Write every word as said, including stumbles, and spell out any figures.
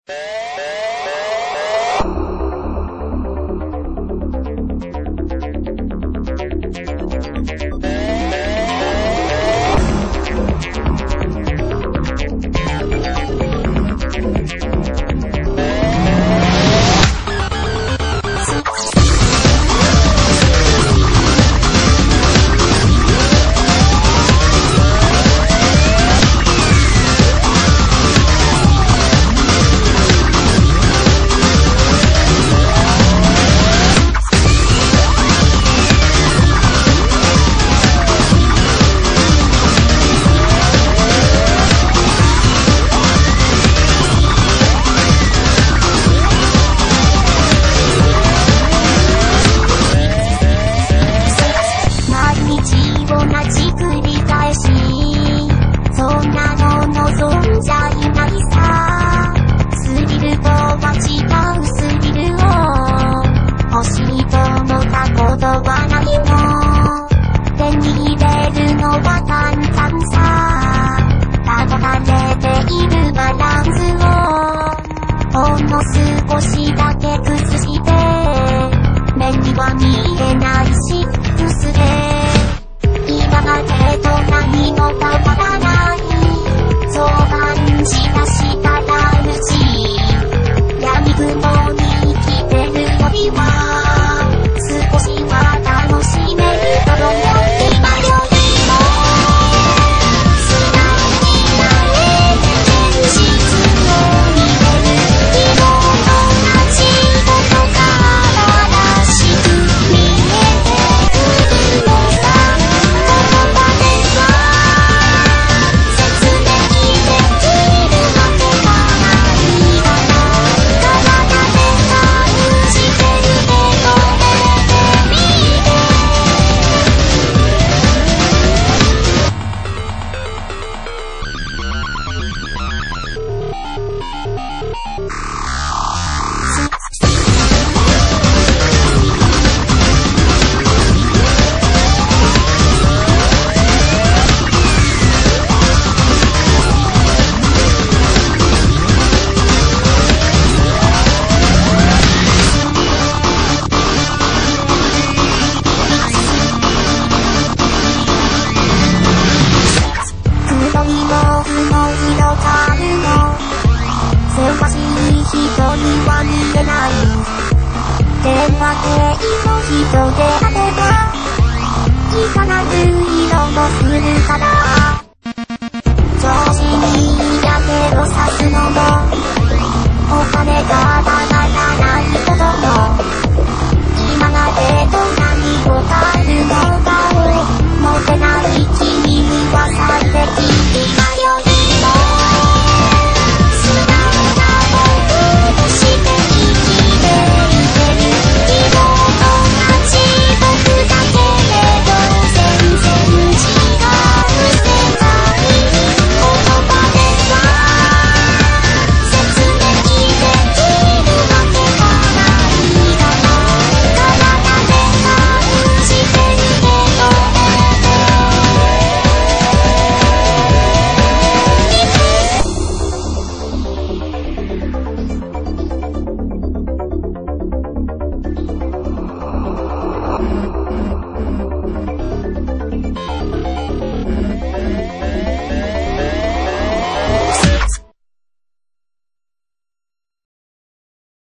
少しだけ崩して目には見えないし薄れ今までと何も変わらないそう感じたしたら無事闇雲に生きてるよりは少しは楽しめると思う今よりも素直になれる現実を見れる忙しい人には見えない電話亭の人であればいかなる色もするから調子に